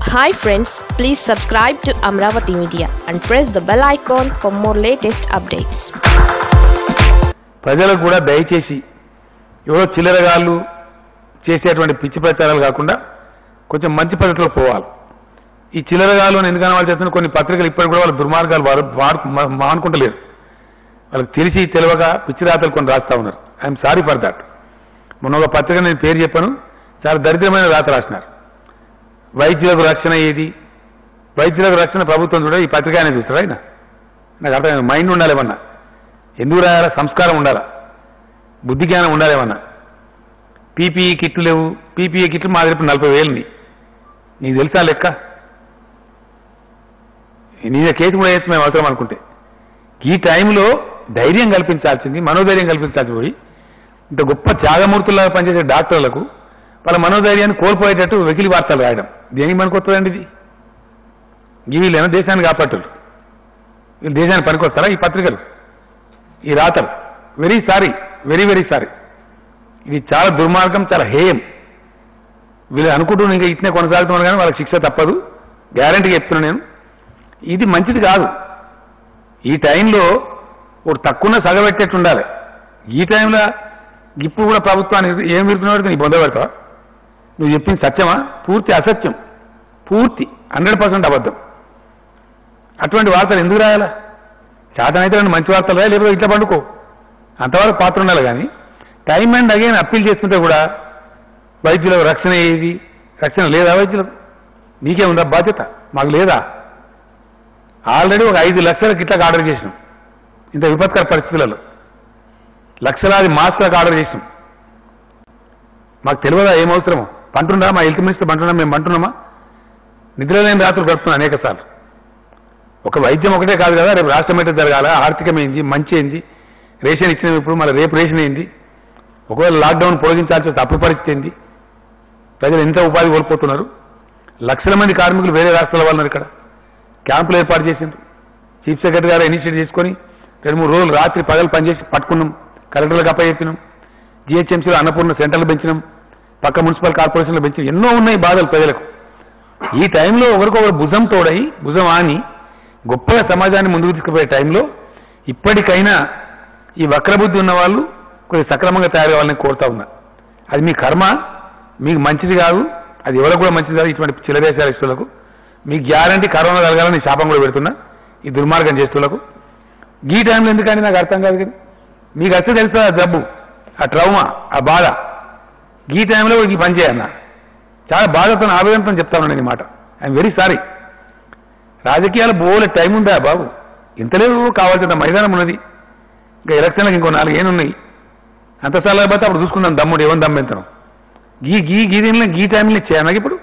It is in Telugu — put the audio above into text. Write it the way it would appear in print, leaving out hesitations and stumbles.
Hi friends, please subscribe to Amravati Media and press the bell icon for more latest updates. ప్రజలకు కూడా దయచేసి ఎవరో చిల్లరగాళ్ళు చేసేటువంటి పిచ్చి ప్రచారాలు కాకుండా కొంచెం మంచి పద్ధతిలో పోవాలి. ఈ చిల్లరగాళ్ళు ఎందుకని వాళ్ళు చేస్తున్న కొన్ని పత్రికలు ఇప్పటికి కూడా వాళ్ళ దుర్మార్గాలు మానుకుంటలేరు. వాళ్ళకి తెలిసి తెలియక పిచ్చి రాతలు కొన్ని రాస్తా ఉన్నారు. I'm sorry for that. మొన్న ఒక పత్రిక నేను పేరు చెప్పాను, చాలా దరిద్రమైన రాత రాసినారు. వైద్యులకు రక్షణ ఏది, వైద్యులకు రక్షణ ప్రభుత్వం చూడ, ఈ పత్రిక అనేది చూస్తారా? ఆయన నాకు అర్థం, మైండ్ ఉండాలేమన్నా, ఎందుకు రాయాలా, సంస్కారం ఉండాలా, బుద్ధి జ్ఞానం ఉండాలేమన్నా. పీపీఈ కిట్లు లేవు, పీపీఈ కిట్లు మా దగ్గర 40,000 నీకు తెలుసా లెక్క? నీ కేసు కూడా వేసి మేము అవసరం అనుకుంటే ఈ టైంలో ధైర్యం కల్పించాల్సింది, మనోధైర్యం కల్పించాల్సి పోయి ఇంత గొప్ప త్యాగమూర్తుల్లాగా పనిచేసే డాక్టర్లకు వాళ్ళ మనోధైర్యాన్ని కోల్పోయేటట్టు వెకిలి వార్తలు రాయడం దేనికి పనికొస్తుందండి? ఇది వీళ్ళైనా దేశాన్ని కాపాడుతారు, వీళ్ళు దేశాన్ని పనికొస్తారా ఈ పత్రికలు, ఈ రాతలు? Very sorry, very very sorry. ఇది చాలా దుర్మార్గం, చాలా హేయం. వీళ్ళు అనుకుంటున్నాను ఇంకా ఇట్నే కొనసాగుతున్నారు కానీ వాళ్ళకి శిక్ష తప్పదు, గ్యారంటీగా చెప్తున్నాను నేను. ఇది మంచిది కాదు. ఈ టైంలో ఒక తక్కువ సగబెట్టేట్టు ఉండాలి. ఈ టైంలో ఇప్పుడు కూడా ప్రభుత్వానికి ఏం విరుపుతున్నాడు, నీ బొంద పెడతావా? నువ్వు చెప్పింది సత్యమా? పూర్తి అసత్యం, పూర్తి 100% అబద్ధం. అటువంటి వార్తలు ఎందుకు రాయాలా? శాతనైతే రెండు మంచి వార్తలు రాయాలి, లేకపోతే ఇట్లా పండుకో, అంతవరకు పాత్ర ఉండాలి. కానీ టైం అండ్ అగైన్ అప్పీల్ చేస్తుంటే కూడా వైద్యులకు రక్షణ ఏది, రక్షణ లేదా వైద్యులకు? నీకేముందా బాధ్యత? మాకు లేదా? ఆల్రెడీ ఒక 5 లక్షలకు ఇట్లా ఆర్డర్ చేసినాం. ఇంత విపత్కర పరిస్థితులలో లక్షలాది మాస్కులకు ఆర్డర్ చేసినాం. మాకు తెలియదా ఏం అవసరమో? పంటున్నా మా హెల్త్ మినిస్టర్ పంటున్నా, మేము పంటున్నామా? నిద్రలేని రాత్రులు గడుపుతున్నాం అనేక సార్లు. ఒక వైద్యం ఒకటే కాదు కదా, రేపు రాష్ట్రం ఏంటి జరగాల, ఆర్థికం ఏంది, మంచి ఏంది, రేషన్ ఇచ్చిన ఇప్పుడు మళ్ళీ రేపు రేషన్ ఏంది, ఒకవేళ లాక్డౌన్ పొడిగించాల్సి వస్తే అప్పుడు పరిస్థితి ఏంది, ప్రజలు ఎంత ఉపాధి కోల్పోతున్నారు. లక్షల మంది కార్మికులు వేరే రాష్ట్రాల వాళ్ళు ఇక్కడ క్యాంపులు ఏర్పాటు చేసింది. చీఫ్ సెక్రటరీ గారు ఇనిషియేటివ్ తీసుకొని 2-3 రోజులు రాత్రి పగలు పనిచేసి పట్టుకున్నాం, కలెక్టర్లకు అప్పచెప్పినాం, జిహెచ్ఎంసీలో అన్నపూర్ణ సెంటర్లు పెంచినాం, పక్క మున్సిపల్ కార్పొరేషన్లు పెంచినాం. ఎన్నో ఉన్నాయి బాధలు ప్రజలకు. ఈ టైంలో ఒకరికొకరు భుజం తోడై భుజం ఆని గొప్పగా సమాజాన్ని ముందుకు తీసుకుపోయే టైంలో ఇప్పటికైనా ఈ వక్రబుద్ధి ఉన్న వాళ్ళు కొంచెం సక్రమంగా తయారు కావాలని కోరుతా ఉన్నా. అది మీ కర్మ, మీకు మంచిది కాదు, అది ఎవరికి కూడా మంచిది కాదు. ఇటువంటి చిల్లదేశాల ఇష్టలకు మీకు గ్యారంటీ కరోనా కలగాలని శాపం కూడా పెడుతున్నా ఈ దుర్మార్గం చేస్తులకు. ఈ టైంలో ఎందుకని నాకు అర్థం కాదు. కానీ మీకు అసలు తెలుసా ఆ జబ్బు, ఆ ట్రౌమా, ఆ బాధ. ఈ టైంలో ఈ పని చేయన్నా చాలా బాధతో ఆవేదనతో చెప్తాను నేను ఈ మాట. I'm very sorry. రాజకీయాలు బోలే టైం ఉందా బాబు? ఇంతలేవు, కావాల్సిన మైదానం ఉన్నది. ఇంకా ఎలక్షన్లకు ఇంకో 4 ఏళ్ళు ఉన్నాయి. అంత సార్లు పోతే అప్పుడు చూసుకుందాం దమ్ముడు ఏమని దమ్మెంతనం. దీనిలో ఈ టైంలో చేయను నాకు ఇప్పుడు